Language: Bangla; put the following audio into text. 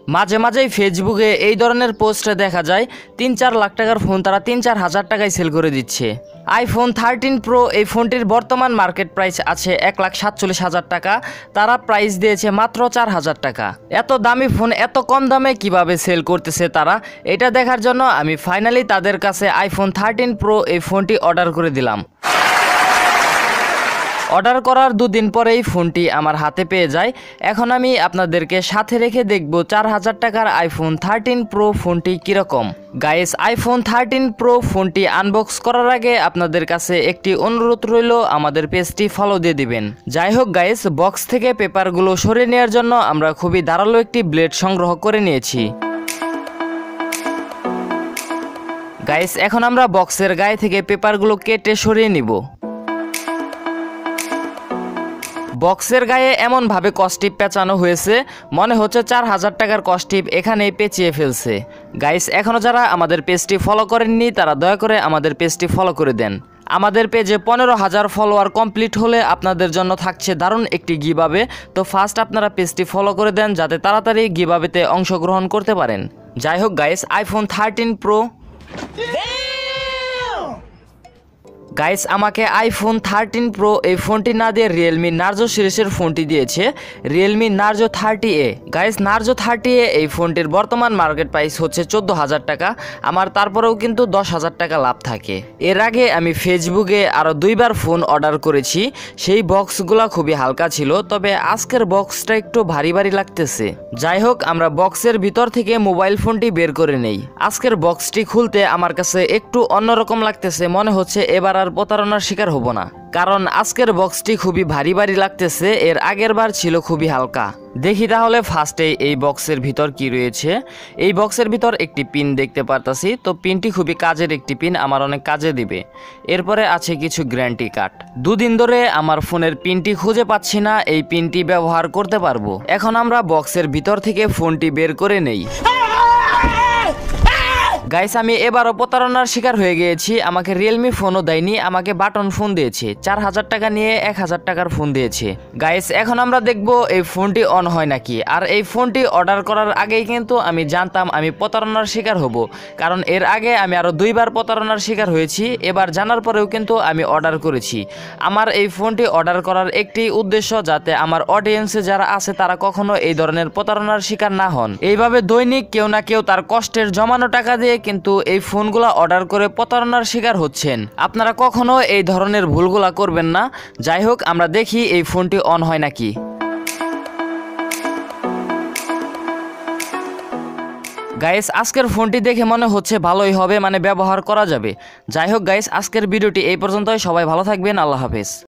মাঝে মাঝেই ফেসবুকে এই ধরনের পোস্টে দেখা যায় ৩-৪ লাখ টাকার ফোন তারা ৩-৪ হাজার টাকায় সেল করে দিচ্ছে। আইফোন 13 প্রো এই ফোনটির বর্তমান মার্কেট প্রাইস আছে ১,৪৭,০০০ টাকা, তারা প্রাইস দিয়েছে মাত্র ৪,০০০ টাকা। এত দামি ফোন এত কম দামে কিভাবে সেল করতেছে তারা, এটা দেখার জন্য আমি ফাইনালি তাদের কাছে আইফোন 13 প্রো এই ফোনটি অর্ডার করে দিলাম। অর্ডার করার 2 দিন পরেই ফোনটি আমার হাতে পেয়ে যায়। এখন আমি আপনাদেরকে সাথে রেখে দেখব ৪,০০০ টাকার আইফোন 13 প্রো ফোনটি কীরকম। গাইস, আইফোন 13 প্রো ফোনটি আনবক্স করার আগে আপনাদের কাছে একটি অনুরোধ রইল, আমাদের পেজটি ফলো দিয়ে দিবেন। যাই হোক গাইস, বক্স থেকে পেপারগুলো সরিয়ে নেওয়ার জন্য আমরা খুবই ধারালো একটি ব্লেড সংগ্রহ করে নিয়েছি। গাইস, এখন আমরা বক্সের গায়ে থেকে পেপারগুলো কেটে সরিয়ে নিব। বক্সের গায়ে এমনভাবে কস্টিপ পেঁচানো হয়েছে, মনে হচ্ছে ৪,০০০ টাকার কস্টিপ এখানেই পেঁচিয়ে ফেলছে। গাইস, এখনও যারা আমাদের পেজটি ফলো করেননি তারা দয়া করে আমাদের পেজটি ফলো করে দেন। আমাদের পেজে ১৫,০০০ ফলোয়ার কমপ্লিট হলে আপনাদের জন্য থাকছে দারুণ একটি গিভঅ্যাওয়ে। তো ফার্স্ট আপনারা পেজটি ফলো করে দেন যাতে তাড়াতাড়ি গিভঅ্যাওয়েতে অংশগ্রহণ করতে পারেন। যাই হোক গাইস, আইফোন 13 প্রো গাইস আমাকে আইফোন 13 প্রো এই ফোনটি না দিয়ে রিয়েলমি নার্জো সিরিজের ফোনটি দিয়েছে, Realme Narzo 30A। Guys, Narzo 30A এই ফোনটির বর্তমান মার্কেট প্রাইস হচ্ছে ১৪,০০০ টাকা। আমার তারপরেও কিন্তু ১০,০০০ টাকা লাভ থাকে। এর আগে আমি ফেসবুকে আরও 2বার ফোন অর্ডার করেছি, সেই বক্সগুলো খুবই হালকা ছিল, তবে আজকের বক্সটা একটু ভারী ভারী লাগতেছে। যাই হোক, আমরা বক্সের ভিতর থেকে মোবাইল ফোনটি বের করে নেই। আজকের বক্সটি খুলতে আমার কাছে একটু অন্যরকম লাগতেছে, মনে হচ্ছে এবার আর প্রতারণার শিকার হব না, কারণ আজকের বক্সটি খুবই ভারী ভারী লাগতেছে। এর আগের বার ছিল খুবই হালকা। দেখি তাহলে ফার্স্টে এই বক্সের ভিতর কি রয়েছে। এই বক্সের ভিতর একটি পিন দেখতে পারতাছি, তো পিনটি খুবই কাজের একটি পিন, আমার অনেক কাজে দিবে। এরপরে আছে কিছু গ্যারান্টি কার্ড। 2 দিন ধরে আমার ফোনের পিনটি খুঁজে পাচ্ছি না, এই পিনটি ব্যবহার করতে পারবো। এখন আমরা বক্সের ভিতর থেকে ফোনটি বের করে নেই। গাইস, আমি এবারও প্রতারণার শিকার হয়ে গিয়েছি। আমাকে রিয়েলমি ফোনও দেয়নি, আমাকে বাটন ফোন দিয়েছে। ৪,০০০ টাকা নিয়ে ১,০০০ টাকার ফোন দিয়েছে। গাইস, এখন আমরা দেখব এই ফোনটি অন হয় নাকি। আর এই ফোনটি অর্ডার করার আগেই কিন্তু আমি জানতাম আমি প্রতারণার শিকার হব, কারণ এর আগে আমি আরও 2বার প্রতারণার শিকার হয়েছি। এবার জানার পরেও কিন্তু আমি অর্ডার করেছি। আমার এই ফোনটি অর্ডার করার একটি উদ্দেশ্য, যাতে আমার অডিয়েন্সে যারা আছে তারা কখনো এই ধরনের প্রতারণার শিকার না হন। এইভাবে দৈনিক কেউ না কেউ তার কষ্টের জমানো টাকা দিয়ে কিন্তু এই ফোনগুলো অর্ডার করে প্রতারণার শিকার হচ্ছেন। আপনারা কখনো এই ধরনের ভুলগুলা করবেন না। যাই হোক, আমরা দেখি এই ফোনটি অন হয় নাকি। গাইস, আজকের ফোনটি দেখে মনে হচ্ছে ভালোই হবে, মানে ব্যবহার করা যাবে। যাই হোক গাইস, আজকের ভিডিওটি এই পর্যন্তই। সবাই ভালো থাকবেন, আল্লাহ হাফেজ।